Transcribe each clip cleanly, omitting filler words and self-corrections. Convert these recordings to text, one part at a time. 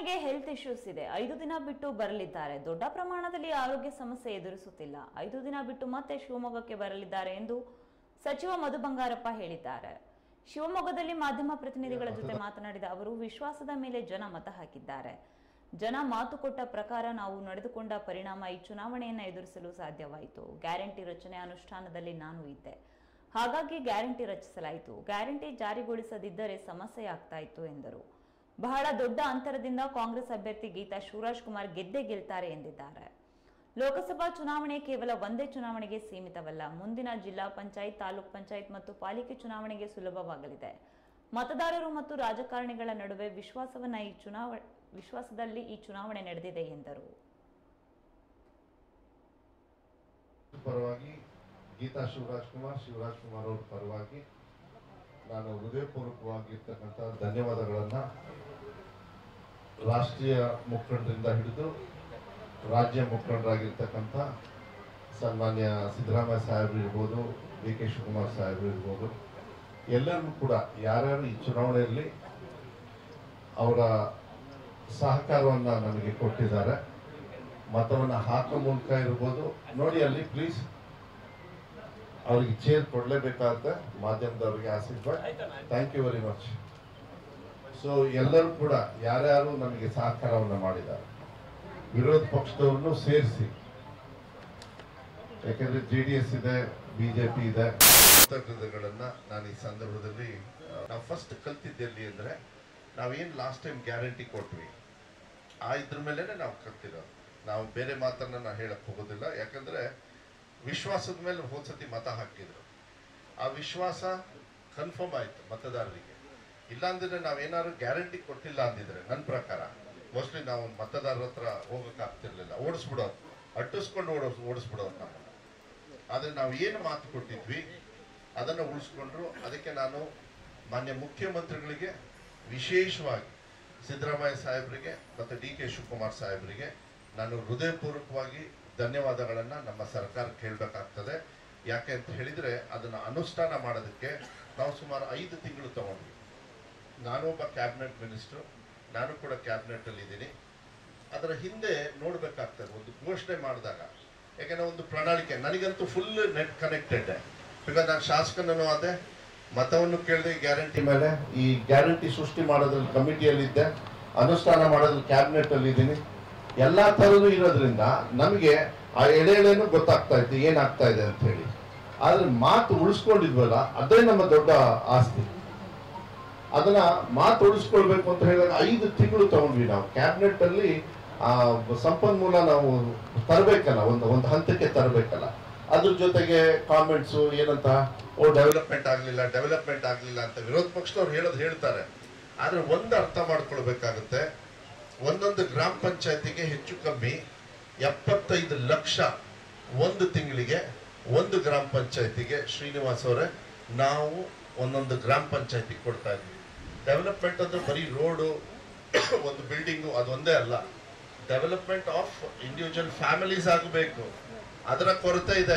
ಅಪ್ಪನಿಗೆ health issues ಇದೆ, 5 ದಿನ ಬಿಟ್ಟು ಬರಲಿದ್ದಾರೆ. ದೊಡ್ಡ ಪ್ರಮಾಣದಲ್ಲಿ ಆರೋಗ್ಯ ಸಮಸ್ಯೆ ಎದುರಿಸುತ್ತಿಲ್ಲ. 5 ದಿನ ಬಿಟ್ಟು ಮತ್ತೆ ಶಿವಮೊಗ್ಗಕ್ಕೆ ಬರಲಿದ್ದಾರೆ ಎಂದು ಸಚಿವ ಮಧು ಬಂಗಾರಪ್ಪ ಹೇಳಿದ್ದಾರೆ. ಶಿವಮೊಗ್ಗದಲ್ಲಿ ಮಾಧ್ಯಮ ಪ್ರತಿನಿಧಿಗಳ ಜೊತೆ ಮಾತನಾಡಿದ ಅವರು, ವಿಶ್ವಾಸದ ಮೇಲೆ ಜನ ಮತ ಹಾಕಿದ್ದಾರೆ. ಜನ ಮಾತು ಕೊಟ್ಟ ಪ್ರಕಾರ ನಾವು ನಡೆದುಕೊಂಡ ಪರಿಣಾಮ ಈ ಚುನಾವಣೆಯನ್ನು ಎದುರಿಸಲು ಸಾಧ್ಯವಾಯಿತು. ಗ್ಯಾರಂಟಿ ರಚನೆ ಅನುಷ್ಠಾನದಲ್ಲಿ ನಾನು ಇದ್ದೆ, ಹಾಗಾಗಿ ಗ್ಯಾರಂಟಿ ರಚಿಸಲಾಯಿತು. ಗ್ಯಾರಂಟಿ ಜಾರಿಗೊಳಿಸದಿದ್ದರೆ ಸಮಸ್ಯೆ ಆಗ್ತಾ ಇತ್ತು ಎಂದರು. ಬಹಳ ದೊಡ್ಡ ಅಂತರದಿಂದ ಕಾಂಗ್ರೆಸ್ ಅಭ್ಯರ್ಥಿ ಗೀತಾ ಶಿವರಾಜ್ಕುಮಾರ್ ಗೆದ್ದೇ ಗೆಲ್ತಾರೆ ಎಂದಿದ್ದಾರೆ. ಲೋಕಸಭಾ ಚುನಾವಣೆ ಕೇವಲ ಒಂದೇ ಚುನಾವಣೆಗೆ ಸೀಮಿತವಲ್ಲ. ಮುಂದಿನ ಜಿಲ್ಲಾ ಪಂಚಾಯತ್, ತಾಲೂಕ್ ಪಂಚಾಯತ್ ಮತ್ತು ಪಾಲಿಕೆ ಚುನಾವಣೆಗೆ ಸುಲಭವಾಗಲಿದೆ. ಮತದಾರರು ಮತ್ತು ರಾಜಕಾರಣಿಗಳ ನಡುವೆ ವಿಶ್ವಾಸದಲ್ಲಿ ಈ ಚುನಾವಣೆ ನಡೆದಿದೆ ಎಂದರು. ಪರವಾಗಿ ಗೀತಾ ಶಿವರಾಜ್ಕುಮಾರ್ ಅವರ ಪರವಾಗಿ ನಾನು ಹೃದಯಪೂರ್ವಕವಾಗಿರ್ತಕ್ಕಂಥ ಧನ್ಯವಾದಗಳನ್ನ ರಾಷ್ಟ್ರೀಯ ಮುಖಂಡರಿಂದ ಹಿಡಿದು ರಾಜ್ಯ ಮುಖಂಡರಾಗಿರ್ತಕ್ಕಂಥ ಸನ್ಮಾನ್ಯ ಸಿದ್ದರಾಮಯ್ಯ ಸಾಹೇಬರು ಇರ್ಬೋದು, ಡಿ ಕೆ ಶಿವಕುಮಾರ್ ಸಾಹೇಬರು ಇರ್ಬೋದು, ಎಲ್ಲರಿಗೂ ಕೂಡ ಯಾರ್ಯಾರು ಈ ಚುನಾವಣೆಯಲ್ಲಿ ಅವರ ಸಹಕಾರವನ್ನು ನನಗೆ ಕೊಟ್ಟಿದ್ದಾರೆ. ಮತವನ್ನು ಹಾಕೋ ಮೂಲಕ ಇರ್ಬೋದು. ನೋಡಿ ಅಲ್ಲಿ ಪ್ಲೀಸ್ ಅವರಿಗೆ ಚೇರ್ ಕೊಡಲೇಬೇಕಾಗುತ್ತೆ. ಮಾಧ್ಯಮದವರಿಗೆ ಆಶೀರ್ವಾದ. Thank you very much. So ಎಲ್ಲರೂ ಕೂಡ ಯಾರ್ಯಾರು ನನಗೆ ಸಹಕಾರವನ್ನು ಮಾಡಿದ್ದಾರೆ, ವಿರೋಧ ಪಕ್ಷದವ್ರನ್ನು ಸೇರಿಸಿ, ಯಾಕೆಂದ್ರೆ JDS ಇದೆ, ಬಿಜೆಪಿ ಇದೆ. ಕೃತಜ್ಞತೆಗಳನ್ನ ನಾನು ಈ ಸಂದರ್ಭದಲ್ಲಿ ನಾವು ಫಸ್ಟ್ ಕಲ್ತಿದ್ದೆಲ್ಲಿ ಅಂದ್ರೆ, ನಾವೇನು ಲಾಸ್ಟ್ ಟೈಮ್ ಗ್ಯಾರಂಟಿ ಕೊಟ್ವಿ ಇದ್ರ ಮೇಲೆ ನಾವು ಕಲ್ತಿರೋದು. ನಾವು ಬೇರೆ ಮಾತನ್ನ ನಾನು ಹೇಳಕ್ ಹೋಗೋದಿಲ್ಲ. ಯಾಕಂದ್ರೆ ವಿಶ್ವಾಸದ ಮೇಲೆ ಹೋದ್ಸತಿ ಮತ ಹಾಕಿದ್ರು, ಆ ವಿಶ್ವಾಸ ಕನ್ಫರ್ಮ್ ಆಯ್ತು ಮತದಾರರಿಗೆ. ಇಲ್ಲಾಂದ್ರೆ ನಾವೇನಾದ್ರು ಗ್ಯಾರಂಟಿ ಕೊಟ್ಟಿಲ್ಲ ಅಂದಿದ್ರೆ ನನ್ನ ಪ್ರಕಾರ ಮೋಸ್ಟ್ಲಿ ನಾವು ಮತದಾರರ ಹತ್ರ ಹೋಗಕ್ಕಾಗ್ತಿರ್ಲಿಲ್ಲ. ಓಡಿಸ್ಬಿಡೋದು, ಅಟ್ಟಿಸ್ಕೊಂಡು ಓಡಿಸ್ಬಿಡೋದು ನಮ್ಮನ್ನ. ಆದ್ರೆ ನಾವು ಏನು ಮಾತು ಕೊಟ್ಟಿದ್ವಿ ಅದನ್ನು ಉಳಿಸ್ಕೊಂಡ್ರು. ಅದಕ್ಕೆ ನಾನು ಮಾನ್ಯ ಮುಖ್ಯಮಂತ್ರಿಗಳಿಗೆ, ವಿಶೇಷವಾಗಿ ಸಿದ್ದರಾಮಯ್ಯ ಸಾಹೇಬರಿಗೆ ಮತ್ತು ಡಿ ಕೆ ಶಿವಕುಮಾರ್ ಸಾಹೇಬರಿಗೆ ನಾನು ಹೃದಯಪೂರ್ವಕವಾಗಿ ಧನ್ಯವಾದಗಳನ್ನು ನಮ್ಮ ಸರ್ಕಾರಕ್ಕೆ ಹೇಳಬೇಕಾಗ್ತದೆ. ಯಾಕೆ ಅಂತ ಹೇಳಿದರೆ, ಅದನ್ನು ಅನುಷ್ಠಾನ ಮಾಡೋದಕ್ಕೆ ನಾವು ಸುಮಾರು 5 ತಿಂಗಳು ತಗೊಂಡ್ವಿ. ನಾನು ಒಬ್ಬ ಕ್ಯಾಬಿನೆಟ್ ಮಿನಿಸ್ಟ್ರು, ನಾನು ಕೂಡ ಕ್ಯಾಬಿನೆಟಲ್ಲಿ ಇದ್ದೀನಿ. ಅದರ ಹಿಂದೆ ನೋಡಬೇಕಾಗ್ತದೆ ಒಂದು ಘೋಷಣೆ ಮಾಡಿದಾಗ. ಯಾಕೆಂದರೆ ಒಂದು ಪ್ರಣಾಳಿಕೆ, ನನಗಂತೂ ಫುಲ್ ನೆಟ್ ಕನೆಕ್ಟೆಡ್. ಬಿಕಾಸ್ ನಾನು ಶಾಸಕನೂ ಆದೆ, ಮತವನ್ನು ಕೇಳಿದೆ ಗ್ಯಾರಂಟಿ ಮೇಲೆ. ಈ ಗ್ಯಾರಂಟಿ ಸೃಷ್ಟಿ ಮಾಡೋದ್ರಲ್ಲಿ ಕಮಿಟಿಯಲ್ಲಿದ್ದೆ, ಅನುಷ್ಠಾನ ಮಾಡೋದ್ರಲ್ಲಿ ಕ್ಯಾಬಿನೆಟಲ್ಲಿ ಇದ್ದೀನಿ. ಎಲ್ಲ ಥರದ್ದು ಇರೋದ್ರಿಂದ ನಮಗೆ ಆ ಎಳೆನೂ ಗೊತ್ತಾಗ್ತಾ ಇತ್ತು ಏನಾಗ್ತಾ ಇದೆ ಅಂತ ಹೇಳಿ. ಆದ್ರೆ ಮಾತು ಉಳಿಸ್ಕೊಂಡಿದ್ವಲ್ಲ, ಅದೇ ನಮ್ಮ ದೊಡ್ಡ ಆಸ್ತಿ. ಅದನ್ನ ಮಾತು ಉಳಿಸ್ಕೊಳ್ಬೇಕು ಅಂತ ಹೇಳಿದಾಗ 5 ತಿಂಗಳು ತಗೊಂಡ್ವಿ ನಾವು. ಕ್ಯಾಬಿನೆಟ್ ಅಲ್ಲಿ ಸಂಪನ್ಮೂಲ ನಾವು ತರಬೇಕಲ್ಲ, ಒಂದು ಹಂತಕ್ಕೆ ತರಬೇಕಲ್ಲ. ಅದ್ರ ಜೊತೆಗೆ ಕಾಮೆಂಟ್ಸು ಏನಂತ, ಡೆವಲಪ್ಮೆಂಟ್ ಆಗಲಿಲ್ಲ ಅಂತ ವಿರೋಧ ಪಕ್ಷದವ್ರು ಹೇಳ್ತಾರೆ. ಆದ್ರೆ ಒಂದು ಅರ್ಥ ಮಾಡ್ಕೊಳ್ಬೇಕಾಗುತ್ತೆ, ಒಂದೊಂದು ಗ್ರಾಮ ಪಂಚಾಯತಿಗೆ ಹೆಚ್ಚು ಕಮ್ಮಿ 75 ಲಕ್ಷ ಒಂದು ತಿಂಗಳಿಗೆ ಒಂದು ಗ್ರಾಮ ಪಂಚಾಯತಿಗೆ. ಶ್ರೀನಿವಾಸ್ ಅವರೇ, ನಾವು ಒಂದೊಂದು ಗ್ರಾಮ ಪಂಚಾಯತಿಗೆ ಕೊಡ್ತಾ ಇದ್ವಿ. ಡೆವಲಪ್ಮೆಂಟ್ ಅಂದ್ರೆ ಬರೀ ರೋಡು, ಒಂದು ಬಿಲ್ಡಿಂಗು ಅದೊಂದೇ ಅಲ್ಲ. ಡೆವಲಪ್ಮೆಂಟ್ ಆಫ್ ಇಂಡಿವಿಜುವಲ್ ಫ್ಯಾಮಿಲೀಸ್ ಆಗಬೇಕು. ಅದರ ಕೊರತೆ ಇದೆ.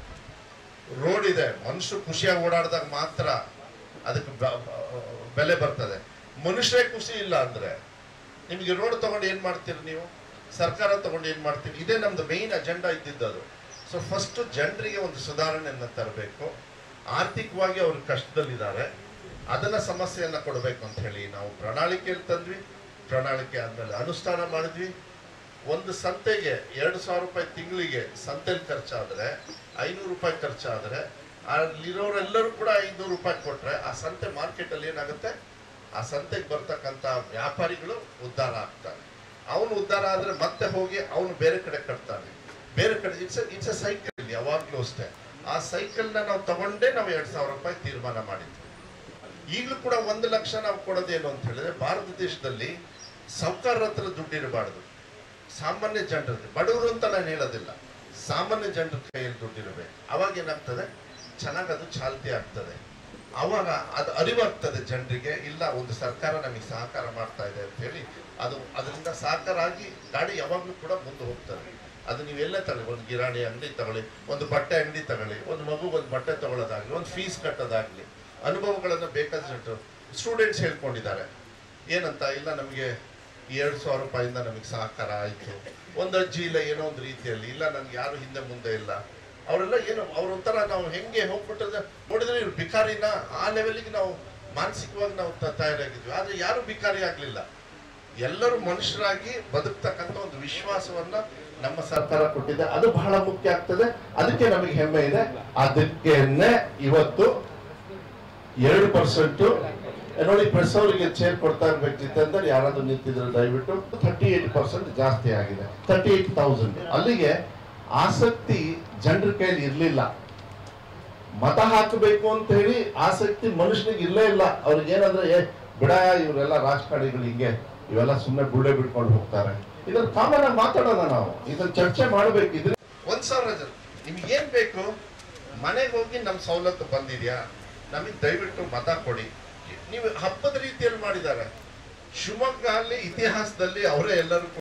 ರೋಡ್ ಇದೆ, ಮನುಷ್ಯರು ಖುಷಿಯಾಗಿ ಓಡಾಡಿದಾಗ ಮಾತ್ರ ಅದಕ್ಕೆ ಬೆಲೆ ಬರ್ತದೆ. ಮನುಷ್ಯರೇ ಖುಷಿ ಇಲ್ಲ ಅಂದ್ರೆ ನಿಮಗೆ ರೋಡ್ ತಗೊಂಡು ಏನ್ ಮಾಡ್ತೀರಿ ನೀವು? ಸರ್ಕಾರ ತಗೊಂಡು ಏನ್ ಮಾಡ್ತೀರಿ? ಇದೇ ನಮ್ದು ಮೇನ್ ಅಜೆಂಡಾ ಇದ್ದಿದ್ದದು. ಸೊ ಫಸ್ಟ್ ಜನರಿಗೆ ಒಂದು ಸುಧಾರಣೆಯನ್ನ ತರಬೇಕು. ಆರ್ಥಿಕವಾಗಿ ಅವರು ಕಷ್ಟದಲ್ಲಿದ್ದಾರೆ, ಅದನ್ನ ಸಮಸ್ಯೆಯನ್ನ ಕೊಡಬೇಕು ಅಂತ ಹೇಳಿ ನಾವು ಪ್ರಣಾಳಿಕೆಯಲ್ಲಿ ತಂದ್ವಿ. ಪ್ರಣಾಳಿಕೆ ಆದ್ಮೇಲೆ ಅನುಷ್ಠಾನ ಮಾಡಿದ್ವಿ. ಒಂದು ಸಂತೆಗೆ 2,000 ರೂಪಾಯಿ ತಿಂಗಳಿಗೆ ಸಂತೆಲಿ ಖರ್ಚಾದ್ರೆ, 500 ರೂಪಾಯಿ ಖರ್ಚಾದ್ರೆ, ಅಲ್ಲಿರೋರೆಲ್ಲರೂ ಕೂಡ 500 ರೂಪಾಯಿ ಕೊಟ್ರೆ ಆ ಸಂತೆ ಮಾರ್ಕೆಟ್ ಅಲ್ಲಿ ಏನಾಗುತ್ತೆ, ಆ ಸಂತೆಗೆ ಬರ್ತಕ್ಕಂಥ ವ್ಯಾಪಾರಿಗಳು ಉದ್ಧಾರ ಆಗ್ತಾರೆ. ಅವನು ಉದ್ಧಾರ ಆದ್ರೆ ಮತ್ತೆ ಹೋಗಿ ಅವನು ಬೇರೆ ಕಡೆ ಕಟ್ತಾನೆ. ಬೇರೆ ಕಡೆ ಇಟ್ಸ್ ಎ ಸೈಕಲ್. ಯಾವಾಗ್ಲೂ ಅಷ್ಟೇ ಆ ಸೈಕಲ್ನ ನಾವು ತಗೊಂಡೇ ನಾವು 2,000 ರೂಪಾಯಿ ತೀರ್ಮಾನ ಮಾಡಿದ್ವಿ. ಈಗಲೂ ಕೂಡ 1 ಲಕ್ಷ ನಾವು ಕೊಡೋದೇನು ಅಂತ ಹೇಳಿದ್ರೆ, ಭಾರತ ದೇಶದಲ್ಲಿ ಸಾಹುಕಾರರ ಹತ್ರ ದುಡ್ಡಿರಬಾರ್ದು, ಸಾಮಾನ್ಯ ಜನರಲ್ಲಿ. ಬಡವರು ಅಂತ ನಾನು ಹೇಳೋದಿಲ್ಲ, ಸಾಮಾನ್ಯ ಜನರ ಕೈಯಲ್ಲಿ ದುಡ್ಡಿರಬೇಕು. ಅವಾಗ ಏನಾಗ್ತದೆ, ಚೆನ್ನಾಗಿ ಅದು ಚಾಲ್ತಿ ಆಗ್ತದೆ. ಅವಾಗ ಅದು ಅರಿವಾಗ್ತದೆ ಜನರಿಗೆ, ಇಲ್ಲ ಒಂದು ಸರ್ಕಾರ ನಮಗೆ ಸಹಕಾರ ಮಾಡ್ತಾ ಇದೆ ಅಂತ ಹೇಳಿ. ಅದರಿಂದ ಸಹಕಾರ ಆಗಿ ಗಾಡಿ ಯಾವಾಗಲೂ ಕೂಡ ಮುಂದೆ ಹೋಗ್ತದೆ. ಅದು ನೀವೆಲ್ಲ ತಗೊಳ್ಳಿ, ಒಂದು ಕಿರಾಣಿ ಅಂಗಡಿ ತಗೊಳ್ಳಿ, ಒಂದು ಬಟ್ಟೆ ಅಂಗಡಿ ತಗೊಳ್ಳಿ, ಒಂದು ಮಗು ಒಂದು ಬಟ್ಟೆ ತಗೊಳ್ಳೋದಾಗ್ಲಿ, ಒಂದು ಫೀಸ್ ಕಟ್ಟೋದಾಗ್ಲಿ, ಅನುಭವಗಳನ್ನು ಬೇಕಾದಷ್ಟು ಸ್ಟೂಡೆಂಟ್ಸ್ ಹೇಳ್ಕೊಂಡಿದ್ದಾರೆ. ಏನಂತ, ಇಲ್ಲ ನಮಗೆ 2,000 ರೂಪಾಯಿಂದ ನಮಗೆ ಸಹಕಾರ ಆಯಿತು. ಒಂದು ಅಜ್ಜಿ ಇಲ್ಲ ಏನೋ ಒಂದು ರೀತಿಯಲ್ಲಿ, ಇಲ್ಲ ನನ್ಗೆ ಯಾರು ಹಿಂದೆ ಮುಂದೆ ಇಲ್ಲ, ಅವರೆಲ್ಲ ಏನು ಅವ್ರೊಂಥರ ನಾವು ಹೆಂಗೆ ಹೋಗ್ಬಿಟ್ಟದ ನೋಡಿದ್ರೆ ಇವ್ರು ಬಿಕಾರಿನ ಆ ಲೆವೆಲ್ಗೆ ನಾವು ಮಾನಸಿಕವಾಗಿ ನಾವು ತಯಾರಾಗಿದ್ವಿ. ಆದರೆ ಯಾರು ಬಿಕಾರಿ ಆಗಲಿಲ್ಲ, ಎಲ್ಲರೂ ಮನುಷ್ಯರಾಗಿ ಬದುಕ್ತಕ್ಕಂಥ ಒಂದು ವಿಶ್ವಾಸವನ್ನ ನಮ್ಮ ಸರ್ಕಾರ ಕೊಟ್ಟಿದೆ. ಅದು ಬಹಳ ಮುಖ್ಯ ಆಗ್ತದೆ. ಅದಕ್ಕೆ ನಮಗೆ ಹೆಮ್ಮೆ ಇದೆ. ಅದಕ್ಕೇನೆ ಇವತ್ತು 2% ನೋಡಿ, ಪ್ರೆಸ್ ಅವರಿಗೆ ಚೇರ್ ಕೊಡ್ತಾ ಇರ್ಬೇಕಿತ್ತಂದ್ರೆ ಯಾರಾದ್ರೂ ನಿಂತಿದ್ರೆ ದಯವಿಟ್ಟು 38% ಜಾಸ್ತಿ ಆಗಿದೆ, 38,000. ಅಲ್ಲಿಗೆ ಆಸಕ್ತಿ ಜನರ ಕೈಯಲ್ಲಿ ಇರ್ಲಿಲ್ಲ. ಮತ ಹಾಕಬೇಕು ಅಂತ ಹೇಳಿ ಆಸಕ್ತಿ ಮನುಷ್ಯನಿಗೆ ಇಲ್ಲೇ ಇಲ್ಲ. ಅವ್ರಿಗೆ ಏನಂದ್ರೆ ಬಿಡ ಇವರೆಲ್ಲ ರಾಜಕಾರಣಿಗಳು ಹಿಂಗೆ ಇವೆಲ್ಲ ಸುಮ್ಮನೆ ಬುಳ್ಳೆ ಬಿಡ್ಕೊಂಡು ಹೋಗ್ತಾರೆ. ಇದನ್ನ ಕಾಮನ್ ಆಗಿ ಮಾತಾಡೋಣ, ನಾವು ಇದನ್ನ ಚರ್ಚೆ ಮಾಡ್ಬೇಕು. ಇದ್ರೆ 1,000 ಜನ ನಿಮ್ಗೆ ಏನ್ ಬೇಕು, ಮನೆಗೆ ಹೋಗಿ ನಮ್ ಸವಲತ್ತು ಬಂದಿದ್ಯಾ, ನಮಗೆ ದಯವಿಟ್ಟು ಮತ ಕೊಡಿ. ನೀವು ಹಬ್ಬದ ರೀತಿಯಲ್ಲಿ ಮಾಡಿದ್ದಾರೆ. ಶಿವಮೊಗ್ಗ ಅಲ್ಲಿ ಇತಿಹಾಸದಲ್ಲಿ ಅವರೇ ಎಲ್ಲರೂ